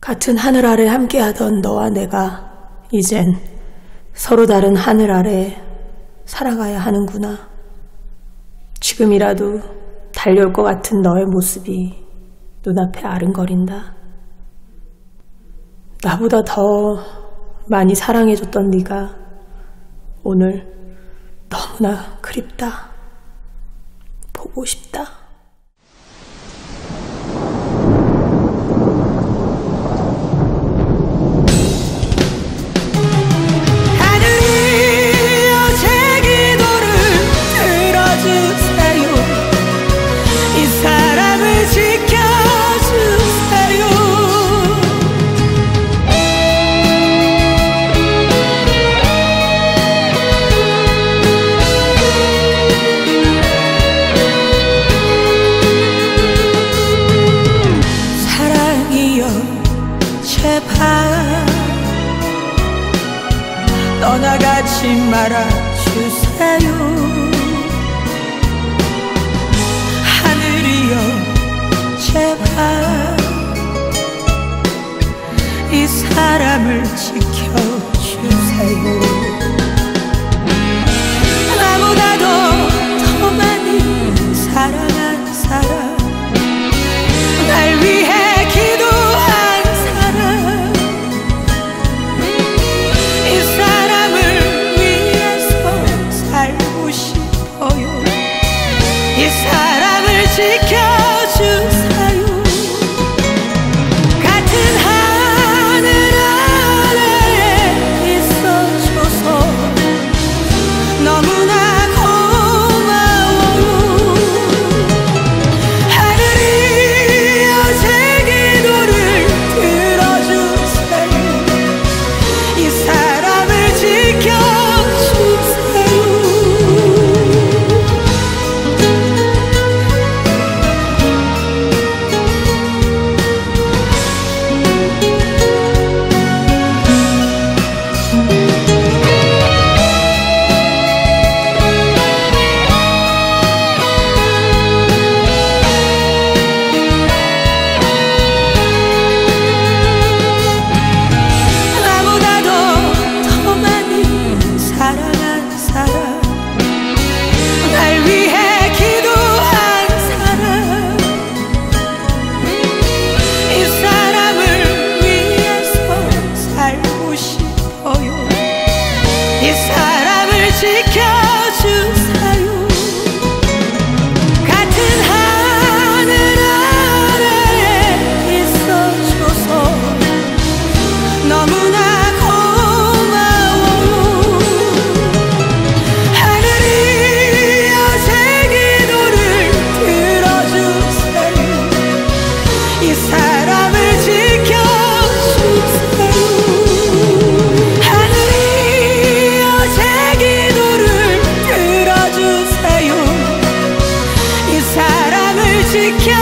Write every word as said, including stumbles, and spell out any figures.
같은 하늘 아래 함께하던 너와 내가 이젠 서로 다른 하늘 아래 살아가야 하는구나. 지금이라도 달려올 것 같은 너의 모습이 눈앞에 아른거린다. 나보다 더 많이 사랑해줬던 네가 오늘 너무나 그립다. 보고 싶다. 떠나가지 말아주세요. 하늘이여 제발 이 사람을 지켜주세요. 나보다도 더 많이 사랑한 사람, 날 위해 지켜주세요. 같은 하늘 아래에 있어줘서 너무나 고마워요. 하늘이여 제 기도를 들어주세요. 이 사람을 지켜주세요. 지켜주세요. 같은 하늘 아래에 있어줘서 너무나 고마워요. 하늘이여 제 기도를 들어주세요. 이 사람을 지켜주세요. 지켜